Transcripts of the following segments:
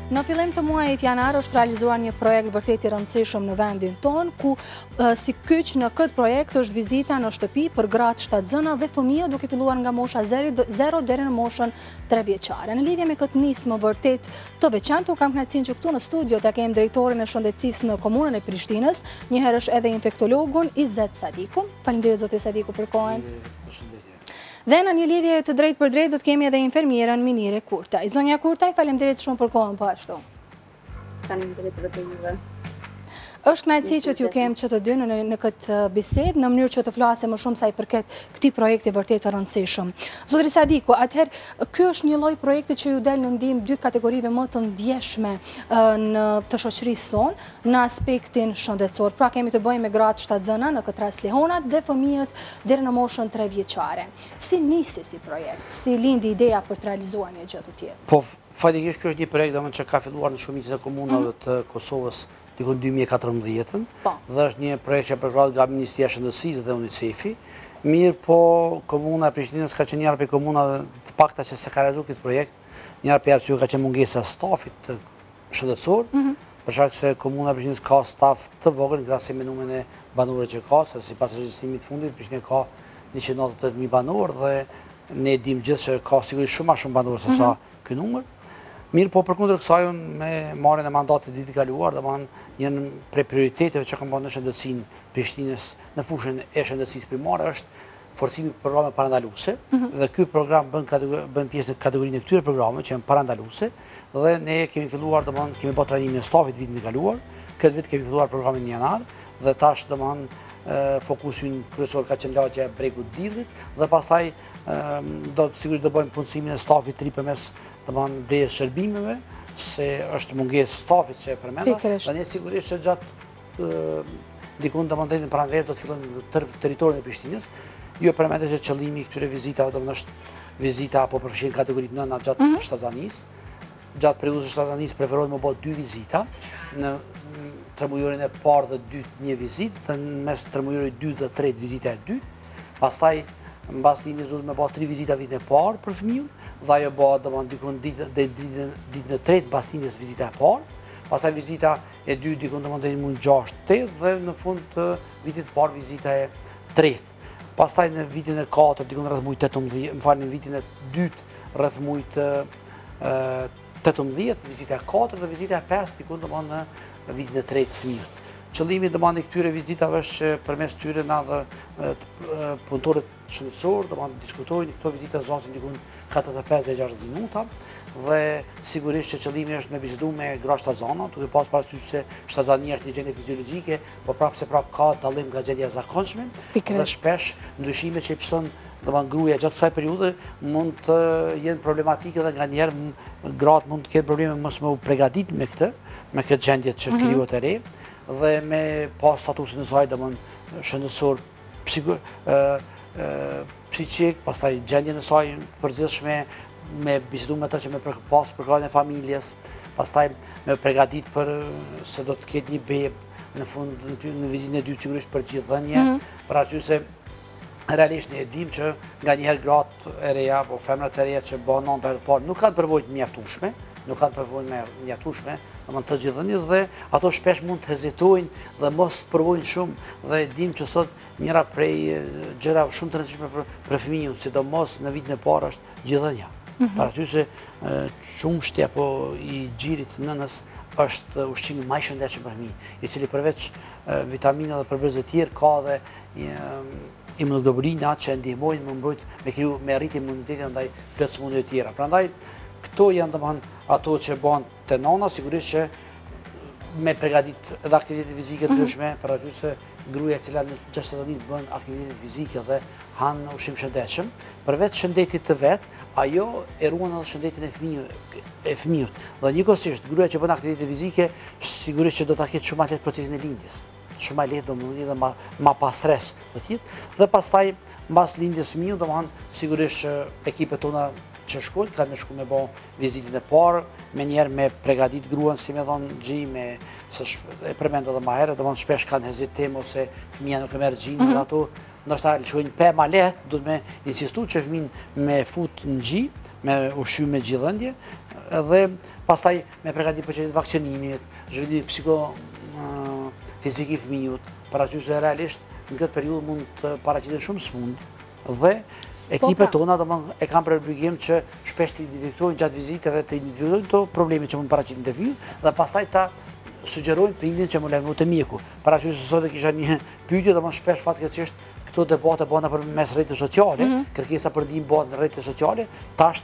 Në fillim të muajit janar është realizuar një projekt vërtet i rëndësishëm në vendin tonë, ku si kyç në këtë projekt është vizita në shtëpi për gratë shtatzëna dhe fëmijë duke filluar nga mosha 0 deri në moshën 3 vjeçare. Në lidhje me këtë nismë vërtet të veçantë, kam kënaqësinë që këtu në studio ta kem drejtorin e shëndetësisë në komunën e Prishtinës, njëherë është edhe infektologun Izet Sadiku. Faleminderit zoti Sadiku për kohën. Dhe në një lidhje të drejtë për drejtë do të kemi edhe infermierën Minire Kurtaj. Zonja Kurtaj, faleminderit shumë për kohën po ashtu. Faleminderit edhe juve. Është kënaqësi që t'ju kem që të dy në këtë bisedë, në mënyrë që të flasim më shumë sa i përket këtij projekti vërtet të rëndësishëm. Zotri Sadiku, atëherë ky është një lloj projekti që ju del në ndihmë dy kategorive më të ndjeshme të shoqërisë sonë në aspektin shëndetësor. Pra kemi të bëjmë me gratë shtatzëna, në këtë rast lehonat, dhe fëmijët deri në moshën 3 vjeçare. Si nisi si projekt? Si lindi ideja për të realizuar një gjë të tillë? Po, fatikisht ky është një projekt që ka filluar në shumicën e komunave të Kosovës dikon 2014, dhe është një projekt që përkrahet nga Ministria e Shëndetësisë dhe UNICEF-i. Mirë, po komuna e Prishtinës ka qenë njëra prej komunave të pakta që se ka realizuar këtë projekt. Njëra prej arsyeve ka qenë mungesa e stafit të shëndetësor, për shkak se komuna e Prishtinës ka staf të vogël krahasim me numrin e banorëve që ka, se sipas regjistrimit të fundit Prishtina ka 198.000 banorë dhe ne dimë gjithë që ka sigurisht shumë më shumë banorë se sa ky numër. Mirë, po përkundër kësaj unë me marrjen e mandatit vitit kaluar, një prej prioriteteve që kam bërë në shëndetësinë Prishtinës në fushën e shëndetësisë primare është forcimi i programeve parandaluese, dhe ky program bën pjesë në kategorinë e këtyre programeve që janë parandaluese, dhe ne kemi filluar kemi bërë trajnimin e stafit vitin e kaluar, këtë vit kemi filluar programin në janar, dhe tash fokusin kryesor ka qenë lagja e Bregut Dillit, dhe pastaj sigurisht do bëjmë punësimin e stafit të ri përmes blejës shërbimeve, se është mungesë stafit që e përmenda, dhe ne sigurisht që gjatë dikun drejtën pranverë do të fillojmë në territorin e Prishtinës. Jo përmendet që qëllimi i këtyre vizitave është vizita apo përfshin kategoritë nëna gjatë shtatzanisë. Gjatë periudhës së shtatzanisë preferohet më bëhet 2 vizita, në tremujorin e parë dhe dytë një vizitë, dhe në mes tremujorit 2 dhe 3 vizita e dytë. Pastaj mbas linjës duhet me bëhet 3 vizita vitin e parë për fëmijën, dhe ajo bëhet dikun ditën e tretë mbas linjës vizita e parë. Pastaj vizita e dytë dikun deri në muajin 6-8 dhe në fund të vitit të parë vizita e tretë. Pastaj në vitin e 4 dikun rreth muajit 18, në vitin e dytë rreth muajit 18 vizita e 4 dhe vizita e 5 dikun në vitin e tretë fëmijët. Qëllimi i këtyre vizitave është që përmes tyre na dhe punëtorët shëndetësor diskutojnë këto vizita zosin dikun 45 dhe 60 minuta, dhe sigurisht që qëllimi është me bisedu me gra shtatzana, duke pas parasysh se shtatzania është një gjendje fiziologjike, por prapë ka dallim nga gjendja e zakonshme, dhe shpesh ndryshime që i pëson gruaja gjatë kësaj periudhe mund të jenë problematike dhe nganjëherë gratë mund të kenë probleme mos me u përgatitur me këtë gjendje që krijohet e re, dhe me pas statusin e saj shëndetësor psiqik, pastaj gjendjen e saj përzgjithshme, me bisedu me të që me pas përkrahjen e familjes, pastaj me përgatit për se do të ketë një bebë në fund në vizitën e dytë sigurisht për gjithdhënie, për arsye se realisht ne e dim që nganjëherë gratë e reja apo femrat e reja që bëhen nënë për herë të parë nuk kanë përvojë të mjaftueshme, të gjithdhënies, dhe ato shpesh mund të hezitojnë dhe mos të provojnë shumë, dhe dim që sot njëra prej gjërave shumë të rëndësishme për fëmijën, sidomos në vitin e parë është gjithdhënia. Për aty se qumshti apo i xhirit të nënës është ushqimi më i shëndetshëm për fëmijën, i cili përveç vitamina dhe përbërësve të tjerë ka dhe imunoglobulina që ndihmojnë me mbrojtje me arritje imunitetit ndaj plot sëmundjeve të tjera. Prandaj këto janë ato që bëhen te nona, sigurisht që me përgatit edhe aktivitete fizike të ndryshme, për aty se gruaja e cila në 60 ditë bën aktivitete fizike dhe han ushqim shëndetshëm, përveç shëndetit të vet, ajo e ruan edhe shëndetin e fëmijës. Dhe njëkohësisht gruaja që bën aktivitete fizike, sigurisht që do ta ketë shumë më lehtë procesin e lindjes. Shumë më lehtë dhe më pa stres do të jetë. Dhe pastaj mbas lindjes fëmijës, sigurisht ekipet tona që shkojnë, kanë me shku me bo vizitin e parë, me njerë me pregadit gruan, si me thonë gji, e përmendë edhe ma herë, dhe shpesh kanë hezitim ose fëmija nuk e merë gjinë, dhe ato nështë ta lëshojnë pe ma letë, du të me insistu që fëmin me fut në gji, me ushqy me gjithëndje, edhe pastaj me përgatitur procesin e vaksinimit, zhvillim psikofizik i fëmijët, parasysh se realisht në këtë periudhë mund të paraqiten shumë smundje dhe ekipet tona e kanë për obligim që shpesh të identifikojnë gjatë vizitave të identifikojnë këto probleme që mund paraqiten te fëmijët dhe pastaj ta sugjerojnë prindin që më lajmëru të mjeku. Parasysh se sot kisha një pyetje, domosdoshmë shpesh fatkeqësisht këto debate bëhen përmes rrjeteve sociale, kërkesa për ndihmë bëhet në rrjetet sociale, tash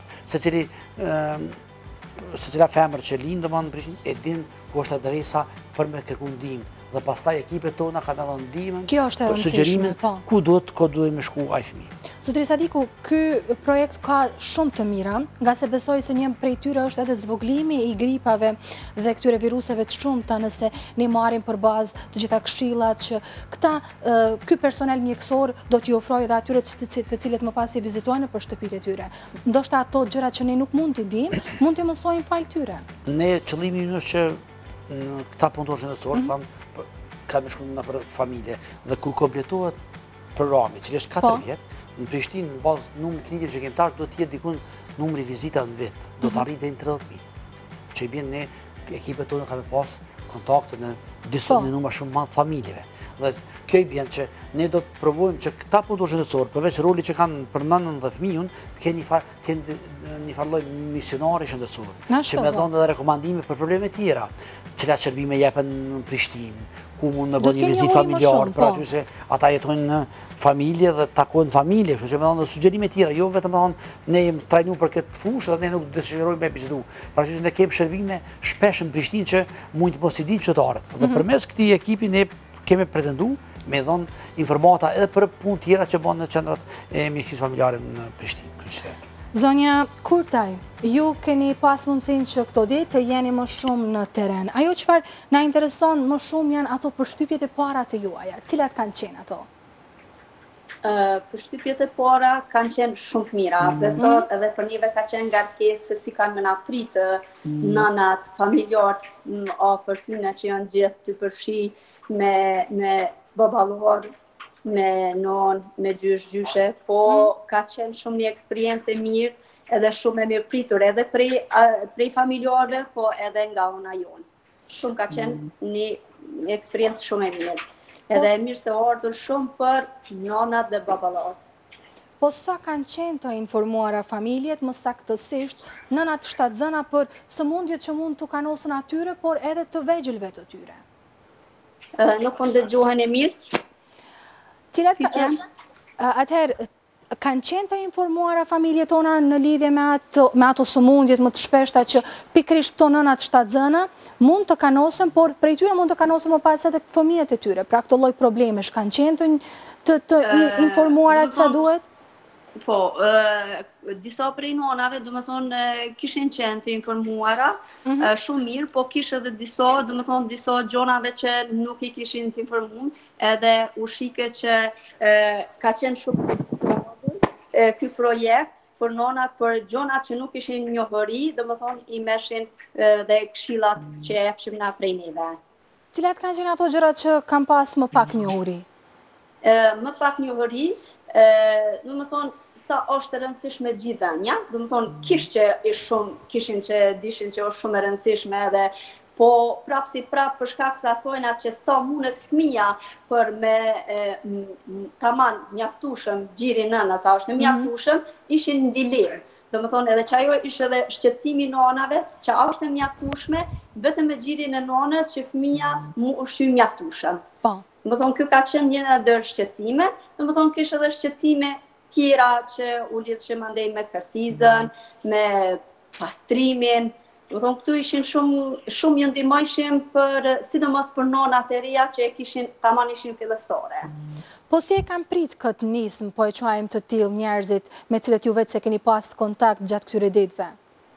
secila femër që lind domosdoshmë në Prishtinë e din ku është adresa për me kërku ndihmë. Dhe pastaj ekipet tona kanë dhënë ndihmën, sugjerimin ku duhet me shku ai fëmijë. Zotëri Sadiku, ky projekt ka shumë të mira, nga se besoj se një prej tyre është edhe zvoglimi i gripave dhe këtyre viruseve të shumta nëse ne marrim për bazë të gjitha këshillat që ky personel mjekësor do t'i ofrojë edhe atyre të cilët më pas i vizitojnë për shtëpitë e tyre. Ndoshta ato gjëra që ne nuk mund t'i dimë, mund t'i mësojmë fal tyre. Ne qëllimi ynë është që këta punëtorë shëndetësor ka me shku në për familje dhe kur kompletohet programi, që është 4 vjetë, në Prishtinë, në bazë numrit lidhjeve që kemi tash, do t'jetë dikun numri vizita në vetë, do t'arrit dhe në 30.000. Që i bjen ne, ekipet tonë ka me pas kontakte në numër shumë madh familjeve. Dhe kjo i bjen që ne do të provojmë që këta punëtorë shëndetësor, përveç roli që kanë për nënën dhe fëmijën, të kenë një farloj misionari shëndetësor, që me dhonë edhe rekomandime për probleme tjera, cilat shërbime jepen në Prishtinë, ku mund me bënë një vizit familjar, për aty se ata jetojnë në familje dhe takojnë familje, kështu që me thonë sugjerime tjera, jo vetëm me thonë ne jem trajnu për këtë fushë dhe ne nuk dëshirojmë me bisedu. Për aty se ne kemë shërbime shpesh në Prishtinë që mund të positiv qytetarët. Dhe përmes këtij ekipi ne kemi pretendu me dhonë informata edhe për punë tjera që bënë në qendrat e mjekësisë familjare në Prishtinë. Zonja Kurtaj, ju keni pas mundësin që këto ditë të jeni më shumë në teren. Ajo çfarë na intereson më shumë janë ato përshtypjet e para të juaja. Cilat kanë qenë ato? Përshtypjet e para kanë qenë shumë të mira. Besot edhe për njëve ka qenë ngarkesë se si kanë më na pritë nënat, familjarët afër tyne që janë gjithë të përfshi me babalor, me non, me gjyshe, po ka qenë shumë një eksperiencë e mirë, edhe shumë e mirë pritur, edhe prej familjarëve, po edhe nga ona jonë. Shumë ka qenë një eksperiencë shumë e mirë. Edhe e mirë se ardhur shumë për nonat dhe baballarët. Po sa kanë qenë të informuara familjet, më saktësisht, nënat shtatzëna për sëmundjet që mund të kanosën atyre, por edhe të vegjëlve të tyre? Nuk po ndëgjohen e mirë. Atëherë, kanë qenë të informuara familjet tona në lidhje me ato sëmundjet më të shpeshta që pikrisht këto nënat shtatzëna mund të kanosën, por prej tyre mund të kanosën më pas edhe fëmijët e tyre, pra këto lloj problemesh kanë qenë të informuara sa duhet? Po, disa prej nonave, do më thonë, kishin qenë të informuara, shumë mirë, po kishë edhe disa, do më thonë, disa gjonave që nuk i kishin të informuar, edhe ushike që ka qenë shumë ky projekt për nonat, për gjonat që nuk ishin njohëri, do më thonë, i meshin dhe këshillat që e epshim na prej neve. Cilat kanë qenë ato gjërat që kanë pas më pak njohuri? Më pak njohëri, do më thonë, sa është rëndësishme gjithë dhenja, do më thonë, kishin që dishin që është shumë rëndësishme edhe, po prapë për shkak se asojna që sa mundet fëmija për me taman mjaftushëm gjiri nëna, sa është në mjaftushëm, ishin në dilemë. Do më thonë, edhe që ajo ishë edhe shqetësimi nonave, që është në mjaftushme, vetëm me gjiri në nonës që fëmija mu është mjaftushëm. Do më thonë, kjo ka qenë një në dërë shqetësime, do më thonë, kishë edhe shqetësime tjera që u lidhëshe mandej me kërtizën, me pastrimin. Do më thonë, këtu ishin shumë një ndihmojshim sidomos për nonat e reja që taman ishin fillestare. Po si e kam prit këtë nismë, po e quajmë të tillë njerëzit me cilët ju vetë se keni pas kontakt gjatë këtyre ditëve?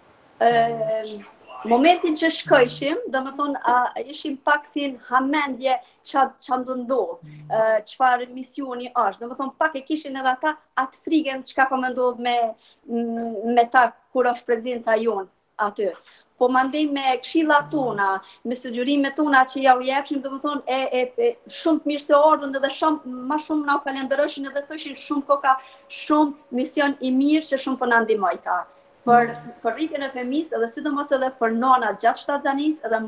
Momentin që shkojshim, do më thonë, ishim pak si në hamendje që ndodhë, qëfar misioni është. Do më thonë, pak e kishin edhe ata atë frigën që ka po më ndodhë me ta kur është prezenca jonë aty. Po mandej me këshilla tona, me sugjerimet tona që ja u jepshim, do më thonë, shumë të mirë se ardhën edhe ma shumë na falenderoshin edhe thoshin shumë koka, shumë mision i mirë që shumë po na ndihmojta. për rritjen e fëmijës edhe sidomos edhe për nona gjatë shtatzanisë edhe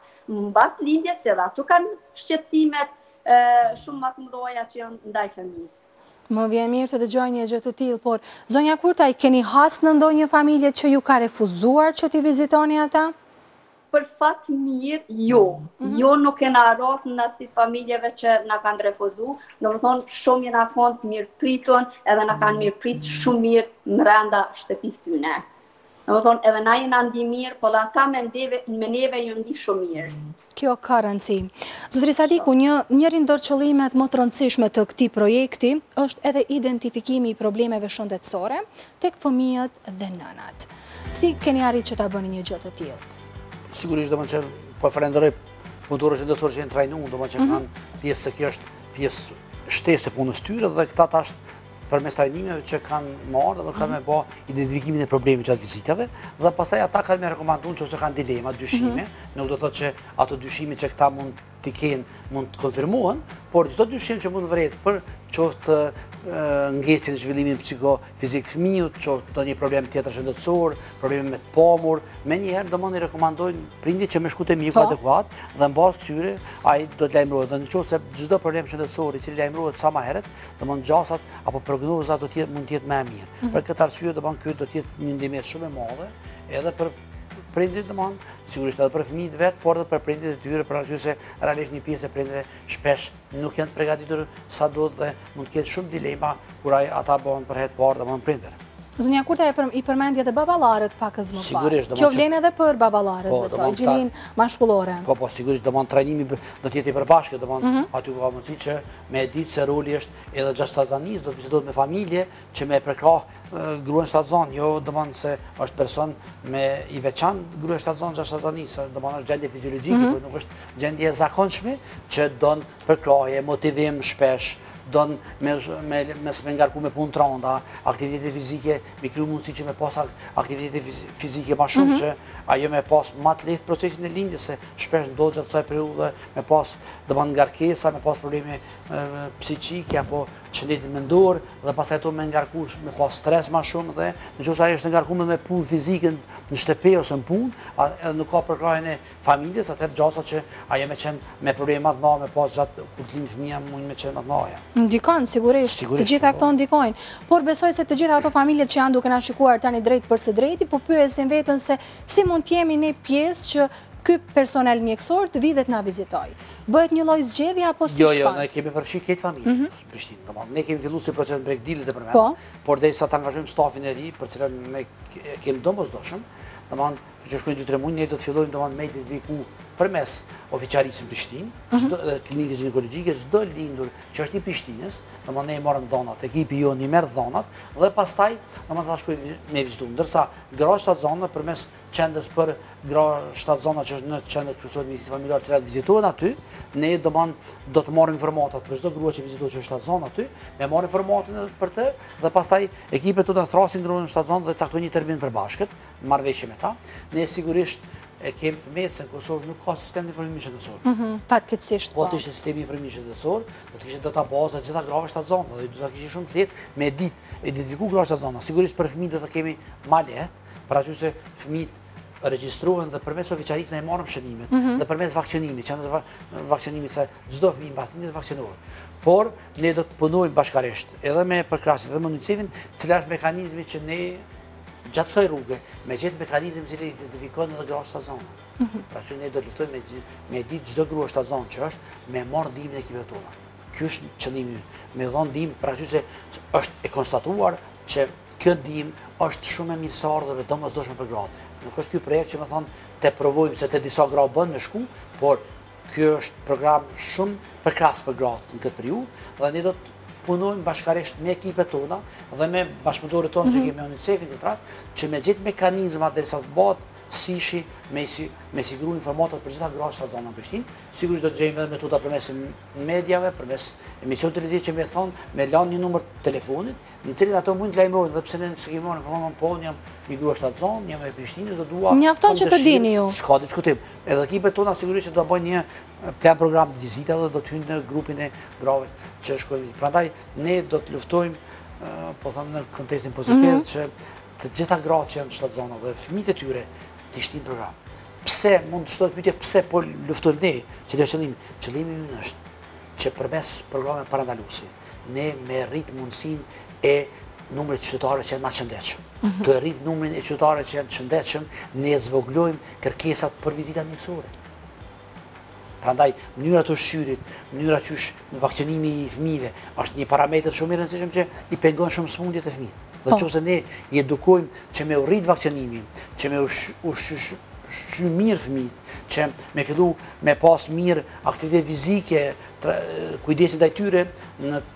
mbas lindjes që edhe ato kanë shqetësimet shumë më të mëdha që janë ndaj fëmijës. Më vjen mirë të dëgjoj një gjë të tillë, por zonja Kurtaj, keni has në ndonjë familje që ju ka refuzuar që t'i vizitoni ata? Për fat mirë, jo. Jo nuk kena rast në si familjeve që na kanë refuzu. Domethënë shumë jena thonë mirë pritun, edhe na kanë mirë prit shumë mirë brenda shtëpisë tyne. Domethënë edhe na jena ndi mirë, por ata me neve ju ndi shumë mirë. Kjo ka rëndësi. Zotëri Sadiku, njëri ndër qëllimet më të rëndësishme të këtij projekti është edhe identifikimi i problemeve shëndetësore tek fëmijët dhe nënat. Si keni arritur që ta bëni një gjë të tillë? Sigurisht do më që po falenderoj punëtorët shëndetësor që janë trajnu, do më që kanë pjesë se kjo është pjesë shtesë e punës tyre dhe këta tash përmes trajnimeve që kanë marrë dhe kanë me bë identifikimin e problemit gjatë vizitave dhe pastaj ata kanë me rekomanduar nëse kanë dilema, dyshime, nuk do thotë që ato dyshime që këta mund t'i kenë mund të konfirmohen, por çdo dyshim që mund vret për qoftë ngecjen e zhvillimit psikofizik të fëmijës, qoftë ndonjë problem tjetër shëndetësor, probleme me të pamur, menjëherë domosdoshmë i rekomandojnë prindit që me shku te mjeku adekuat dhe mbas këtyre ai do të lajmërohet. Dhe nëse çdo problem shëndetësor i cili lajmërohet sa më herët, domosdoshmë gjasat apo prognozat do të jetë mund të jetë më e mirë. Për këtë arsye domosdoshmë ky do të jetë një ndihmë shumë e madhe edhe për prindit domosdoshmë, sigurisht edhe për fëmijët vet, por edhe për prindit e tyre, për arsye se realisht një pjesë e prindve shpesh nuk janë të përgatitur sa duhet dhe mund të ketë shumë dilema kur ata bëhen për herë të parë domosdoshmë prindër. Zonja Kurtaj i përmendje edhe baballarët pakës më parë. Kjo vlen edhe për baballarët, besoj, gjinin mashkullore. Po, sigurisht, domosdoshmë trajnimi do të jetë i përbashkët, domosdoshmë aty ka mundësi që me ditë se roli është edhe gjatë shtatzanisë, do të vizitohet me familje që me prekrah gruan shtatzan, jo domosdoshmë se është person me i veçantë gruan shtatzan gjatë shtatzanisë, domosdoshmë është gjendje fiziologjike, por nuk është gjendje e zakonshme që don prekrahje, motivim shpesh, don me ngarku me punë të rënda, aktivitete fizike, me kriju mundësi që me pas aktivitete fizike ma shumë që ajo me pas ma të lehtë procesin e lindjes, se shpesh ndodh gjatë kësaj periudhe me pas domosdoshmë ngarkesa, me pas probleme psiqike apo qëndetit mendor dhe pastaj ato me ngarku me pas stres ma shumë dhe nëse ai është ngarkuar me punë fizike në shtëpi ose në punë, edhe nuk ka përkrahjen e familjes, atëherë gjasa që ajo me qenë me probleme të mëdha me pas gjatë kur të lind fëmia mund me qenë më të mëdha. Ndikon, sigurisht, të gjitha këto ndikojnë, por besoj se të gjitha ato familjet që janë duke na shikuar tani drejt për së drejti, po pyesin veten se si mund të jemi ne pjesë që ky personel mjekësor të vi dhe të na vizitoj. Bëhet një lloj zgjedhje apo si shkon? Jo, ne kemi përfshirë këtë familje në Prishtinë. Domethënë ne kemi filluar si proces bregdilit e përmend, por derisa ta angazhojmë stafin e ri, për cilën ne kemi domosdoshëm, domethënë që shkojnë 2-3 muaj ne do të fillojmë domethënë me identifiku përmes ofiçarisë në Prishtinë, çdo klinikë ginekologjike, çdo lindur që është i Prishtinës, domethënë ne i marrim dhonat, ekipi jonë i merr dhonat dhe pastaj domethënë ta shkojmë me vizitu. Ndërsa gra shtatzana përmes qendrës për gra shtatzana që është në qendër kryesore mjekësisë familjare që vizitohen aty, ne domethënë do të marrim informatat për çdo grua që vizitohet që shtatzon aty, me marrim informatin për të dhe pastaj ekipet tona thrasin gruan shtatzon dhe caktojnë një termin përbashkët, marrëveshje me ta. Ne sigurisht e kemi të metë se në Kosovë nuk ka sistem të informimit shëndetësor. Fatkeqësisht po. Po të ishte sistemi i informimit shëndetësor, do të kishte databaza gjitha grave shtatzana dhe do ta kishte shumë të lehtë me ditë identifiku grave shtatzana. Sigurisht për fëmijët do ta kemi më lehtë, për aty se fëmijët regjistrohen dhe përmes ofiçarisë ne marrim shënimet dhe përmes vaksinimit, qendrës vaksinimit se çdo fëmijë mbas lindjes vaksinohet. Por ne do të punojmë bashkërisht edhe me përkrasin edhe me UNICEF-in, cila është mekanizmi që ne gjatë kësaj rruge, me gjetë mekanizëm që identifikon edhe gra shtatzana. Pra që ne do të luftojmë me ditë çdo grua shtatzan që është, me marrë ndihmën e ekipeve tona. Ky është qëllimi, me dhënë ndihmë, pra që se është e konstatuar që kjo ndihmë është shumë e mirësardhëve dhe domosdoshme për gratë. Nuk është ky projekt që më thonë te provojmë se te disa gra bën me shku, por ky është program shumë përkrahas për gratë në këtë periudhë dhe ne do të punojmë bashkërisht me ekipet tona dhe me bashkëpunëtorët tonë që kemi me UNICEF-in këtë rast, që me gjithë mekanizma derisa të bëhet sishi me siguru informatat për gjitha gra shtatzana në Prishtinë. Sigurisht do të gjejmë edhe metoda përmes mediave, përmes emision televiziv që më thonë, me lanë një numër telefonit, në cilin ato mund të lajmërohen, dhe pse ne s'kemi marrë informacion, po jam një grua shtatzan, jam e Prishtinës, do dua. Mjafton që të dini ju. S'ka diskutim. Edhe ekipet tona sigurisht që do bëjnë një plan program të vizitave dhe do të hyjnë në grupin e grave që shkojnë. Prandaj ne do të luftojmë, po them në kontekstin pozitiv, që të gjitha gratë që janë në 7 zona dhe fëmijët e tyre të shtin program. Pse mund të shtohet pyetja pse po luftojmë ne, që dhe qëllimi ynë është që përmes programeve parandaluese ne me rrit mundësinë e numrit të qytetarëve që janë më të shëndetshëm. Të rrit numrin e qytetarëve që janë të shëndetshëm, ne zvoglojmë kërkesat për vizita mjekësore. Prandaj, mënyra të ushqyrit, mënyra qysh në vakcinimi i fëmijëve, është një parametër shumë i rëndësishëm që i pengon shumë smundjet e fëmijëve. Dhe nëse ne i edukojmë që me u rrit vakcinimin, që me ushqy mirë fëmijët, që me fillu me pas mirë aktivitet fizike, kujdesin ndaj tyre në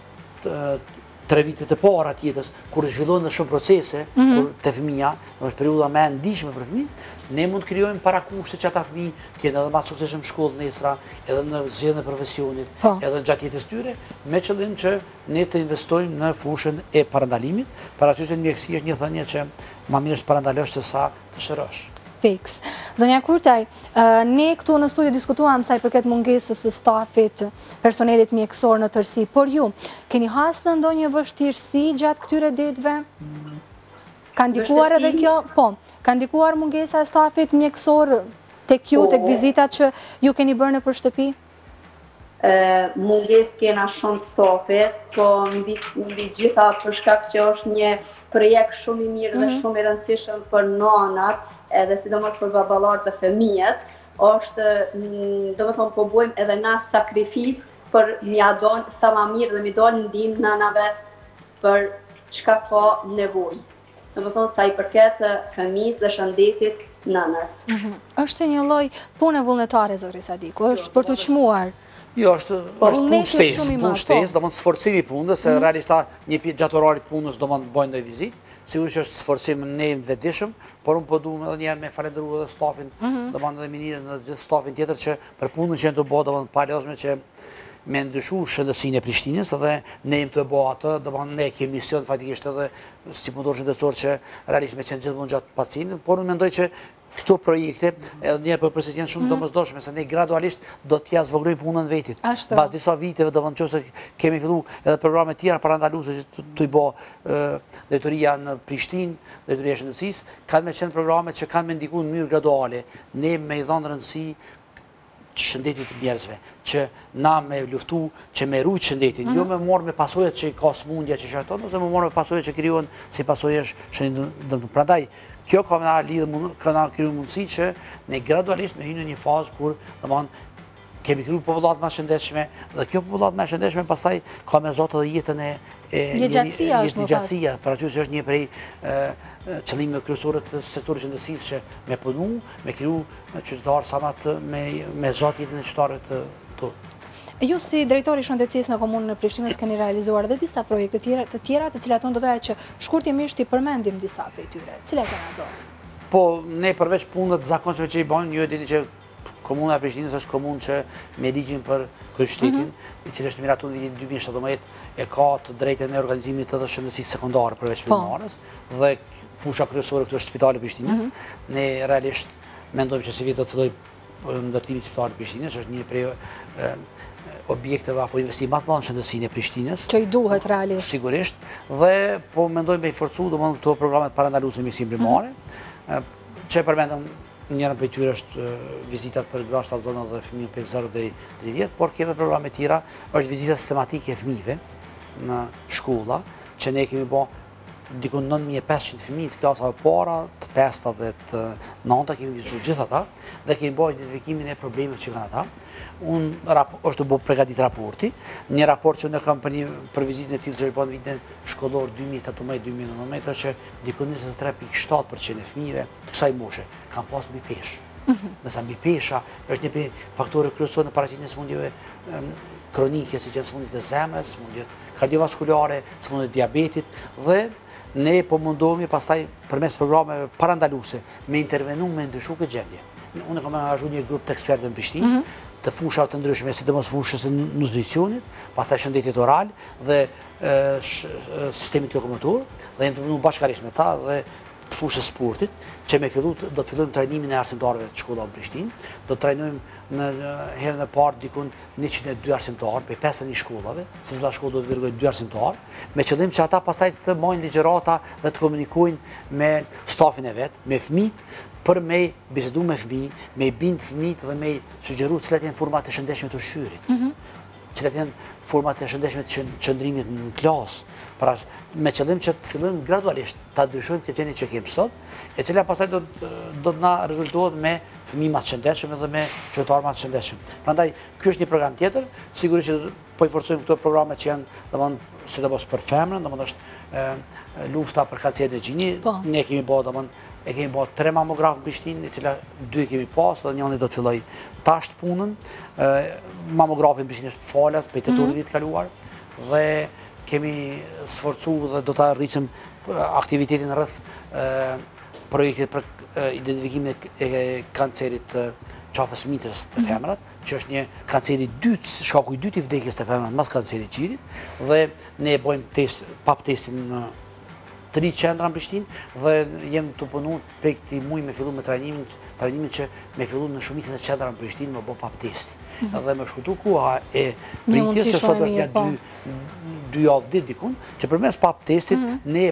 3 vitet e para të jetës, kur zhvillohen në shumë procese, kur te fëmia, në periudha më e ndihshme për fëmijë, ne mund të krijojmë parakushte që ata fëmijë të jenë edhe më të suksesshëm në shkollë nesër, edhe në zgjedhjen e profesionit, edhe gjatë jetës tyre, me qëllim që ne të investojmë në fushën e parandalimit. Parasysh mjekësia është një thënie që më mirë është parandalosh se sa të shërosh. Fiks. Zonja Kurtaj, ne këtu në studio diskutuam sa i përket mungesës së stafit, personelit mjekësor në tërësi, por ju, keni hasë në ndonjë vështirësi gjatë këtyre ditëve? Ka ndikuar edhe kjo? Po, ka ndikuar mungesa e stafit mjekësor tek ju, tek vizitat që ju keni bërë në për shtëpi? Munges kena shumë të stafit, po mbi gjitha për shkak që është një projekt shumë i mirë dhe shumë i rëndësishëm për nanat, edhe sidomos për baballarët dhe fëmijët, është, domethënë po bëjmë edhe na sakrificë për m'ia dhënë sa më mirë dhe mi dhënë ndihmë nanave për çka ka nevojë. Domethënë sa i përket fëmijës dhe shëndetit nënës. Është si një lloj pune vullnetare, zotri Sadiku, është për të çmuar. Jo, është punë shtesë, do të sforcimi i punës, se realisht një pjesë gjatë orarit punës do të bëjnë ndonjë vizitë. Sigurisht është sforcim në vetëdijshëm, por unë po duam edhe një herë me falendëruar edhe stafin, domethënë edhe minirën dhe gjithë stafin tjetër që për punën që do bëjë, domethënë pa lëshme që me ndryshu shëndetësinë e Prishtinës, edhe ne jemi të bëjë atë, domethënë ne kemi mision fatikisht edhe si punëtor shëndetësor që realisht me qenë gjithmonë gjatë pacientit, por unë mendoj që këto projekte, edhe njerë për përse janë shumë domosdoshme, se ne gradualisht do t'ja zvoglojmë punën vetit. Pas disa viteve, do të thonë që kemi fillu edhe programe tjera parandaluese që t'u bë drejtoria në Prishtinë, drejtoria e shëndetësisë, kanë me qenë programe që kanë me ndikuar në mënyrë graduale, ne me i dhënë rëndësi shëndetit të njerëzve, që na me luftu, që me rujt shëndetin, jo me morë me pasojat që ka smundja që shëton, ose me morë me pasojat që krijohen si pasojesh shëndetit. Prandaj, kjo ka na kriju mundësi që ne gradualisht me hynë në një fazë kur, domethënë, kemi kriju popullat më shëndetshme, dhe kjo popullat më shëndetshme pastaj ka me zotë edhe jetën e gjatësia është më pas. Gjatësia, për aty që është një prej qëllimeve kryesore të sektorit shëndetësisë që me punu, me kriju qytetarë sa më të me zot jetën e qytetarëve të. Ju si drejtori i shëndetësisë në komunën e Prishtinës keni realizuar edhe disa projekte të tjera, të cilat unë do të thoya që shkurtimisht i përmendim disa prej tyre. Cilat janë ato? Po, ne përveç punët të zakonshme që i bëjmë, ju e dini që Komuna e Prishtinës është komunë që me ligjin për kryeqytetin, i cili është miratuar në vitin 2017, e ka të drejtën e organizimit të shëndetësisë sekondare përveç primares, dhe fusha kryesore këtu është Spitali i Prishtinës. Ne realisht mendojmë që si vit do të fillojë ndërtimi i Spitalit të Prishtinës, është një prej objekteve apo investim më të madh në shëndetësinë e Prishtinës. Që i duhet realisht. Sigurisht, dhe po mendojmë me i forcu domethënë këto programet parandaluese me mjekësinë primare, që përmendëm. Njërën për tyre është vizitat për gra 7 zona dhe fëmijë për 0 deri 3 vjet, por kemi programe tjera, është vizita sistematike e fëmijëve në shkolla, që ne kemi bë dikon 9500 fëmijë të klasave para, të 5-ta dhe të 9-ta kemi vizituar gjithë ata dhe kemi bërë identifikimin e problemeve që kanë ata. Është bërë përgatit raporti, një raport që ne kam për vizitën e tillë që është bërë në vitin shkollor 2018-2019, që dikon 23.7% e fëmijëve të kësaj moshe kanë pas mbi peshë. Nësa mbi pesha është një prej faktorëve kryesorë në paraqitjen e sëmundjeve kronike, siç janë sëmundjet e zemrës, sëmundjet kardiovaskulare, sëmundjet e diabetit, dhe ne po mundohemi pastaj përmes programeve parandaluese me intervenu me ndryshu këtë gjendje. Unë kam angazhuar një grup të ekspertëve në Prishtinë, të fushave të ndryshme, sidomos fushës së nutricionit, pastaj shëndetit oral dhe sistemit lokomotor, dhe jemi të punuar bashkërisht me ta dhe të fushës sportit, që do të fillojmë trajnimin e arsimtarëve të shkollave në Prishtinë, do të trajnojmë në herën e parë dikun 102 arsimtarë për 51 shkollave, se cila shkollë do të dërgojë 2 arsimtarë, me qëllim që ata pastaj të marrin ligjërata dhe të komunikojnë me stafin e vet, me fëmijët, për me bisedu me fëmijë, me bind fëmijët dhe me sugjeru cilat janë format e shëndetshme të ushqyerit. Cilat janë format e shëndetshme të qëndrimit në klasë, me qëllim që të fillojmë gradualisht ta ndryshojmë këtë gjendje që kemi sot, e cila pastaj do të na rezultohet me fëmijë më të shëndetshëm dhe me qytetarë më të shëndetshëm. Prandaj ky është një program tjetër, sigurisht që po i forcojmë këto programe që janë, domethënë, sidomos për femrën, domethënë është lufta për kancerin e gjinit. Ne kemi bërë 3 mamografë në Prishtinë, e cila 2 kemi pas, dhe njëri do të filloj tash punën. Mamografi në Prishtinë është falas për tetorit vit kaluar dhe kemi sforcu dhe do të arritëm aktivitetin rreth projektit për identifikimin e kancerit të qafës mitës të femrat, që është një kanceri dytë, shkaku i dytë i vdekjes të femrat mas kancerit qirit, dhe ne bëjmë pap testin në 3 qendra në Prishtinë dhe jem të punu për këti muj me fillu me trajnimin që me fillu në shumicën e qendra në Prishtinë me bo pap testi. Dhe me shkutu koha e pritjes, se sot është një 2 javë ditë dikun, që përmes pap testit ne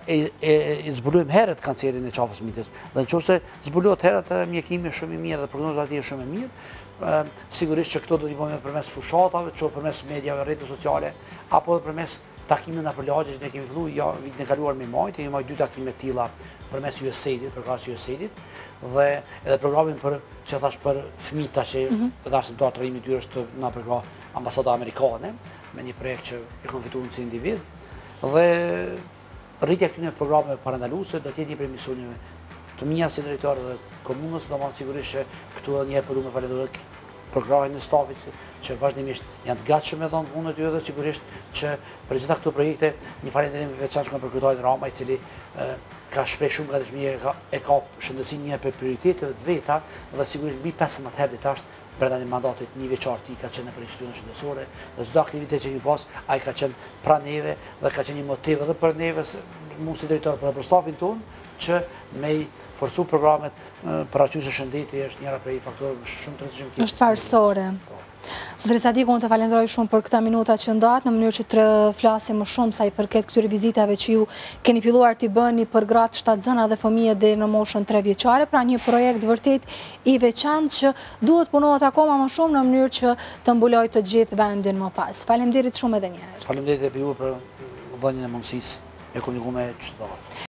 e zbulojmë herët kancerin e qafës mitës. Dhe në qoftë se zbulohet herët, mjekimi është shumë i mirë dhe prognozat ati është shumë i mirë, sigurisht që këto do t'i bëjmë përmes fushatave, që përmes mediave, rrjete sociale, apo dhe përmes takime në përlagje që ne kemi fillu, vitin e kaluar me majtë, kemi majtë 2 takime tilla përmes USAID-it, për krahas USAID-it, dhe edhe programin që thash për fëmijët që edhe arsimtar trajnimi i tyre është na përkrah ambasada amerikane, me një projekt që e kanë fituar si individ, dhe rritja këtyre programeve parandaluese do të jetë një prej misioneve të mia si drejtor dhe komunës, domethënë sigurisht që këtu edhe një herë po duam të falenderoj programin e stafit që vazhdimisht janë të gatshëm me dhënë punën e tyre dhe sigurisht që për gjitha këto projekte një falënderim i veçantë për kryetarin Rama, i cili ka shpreh shumë gatishmëri, e ka shëndetësinë një për prioriteteve të veta dhe sigurisht mbi 15 herë ditë brenda një mandatit një veçar i ka qenë për institucionet shëndetësore dhe çdo aktivitet që kemi pas, ai ka qenë pranë neve dhe ka qenë një motiv edhe për neve, mu si drejtor për stafin tonë, që me i forcu programet për aty se shëndeti është njëra prej faktorëve shumë të rëndësishëm. Është parësore. Zotëri Sadiku, unë të falenderoj shumë për këta minuta që ndatë, në mënyrë që të flasim më shumë sa i përket këtyre vizitave që ju keni filluar t'i bëni për gratë, shtatzëna dhe fëmijë dhe në moshën 3 vjeçare, pra një projekt vërtet i veçantë që duhet punohet akoma më shumë në mënyrë që të mbuloj të gjithë vendin më pas. Faleminderit shumë edhe një herë. Faleminderit edhe ju për dhënien e mundësisë me komunikuar me qytetarët.